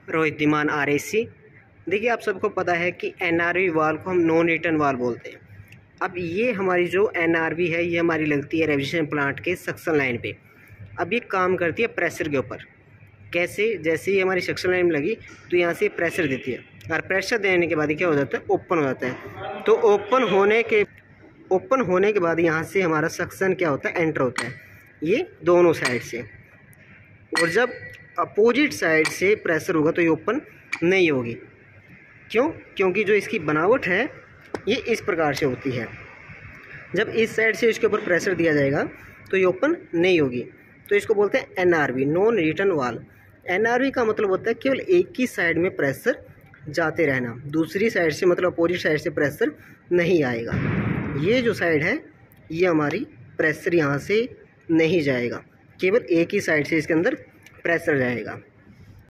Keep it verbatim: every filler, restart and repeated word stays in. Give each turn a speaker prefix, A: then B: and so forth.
A: Rohit Dhiman R S C. देखिए आप सबको पता है कि एन आर वी वाल्व को हम नॉन रिटर्न वाल्व बोलते हैं। अब ये हमारी जो एन आर वी है ये हमारी लगती है रेफ्रिजरेशन प्लांट के सक्शन लाइन पे। अब ये काम करती है प्रेशर के ऊपर। कैसे? जैसे ही हमारी सक्शन लाइन में लगी तो यहाँ से प्रेशर देती है और प्रेशर देने के बाद क्या हो जाता है, ओपन हो जाता है। तो ओपन होने के ओपन होने के बाद यहाँ से हमारा सक्शन क्या होता है, एंटर होता है ये दोनों साइड से। और जब अपोजिट साइड से प्रेशर होगा तो ये ओपन नहीं होगी। क्यों? क्योंकि जो इसकी बनावट है ये इस प्रकार से होती है। जब इस साइड से इसके ऊपर प्रेशर दिया जाएगा तो ये ओपन नहीं होगी। तो इसको बोलते हैं N R V, non return valve. N R V का मतलब होता है केवल एक ही साइड में प्रेशर जाते रहना, दूसरी साइड से मतलब अपोजिट साइड से प्रेशर नहीं आएगा। ये जो साइड है ये हमारी प्रेशर यहाँ से नहीं जाएगा, केवल एक ही साइड से इसके अंदर प्रेशर जाएगा।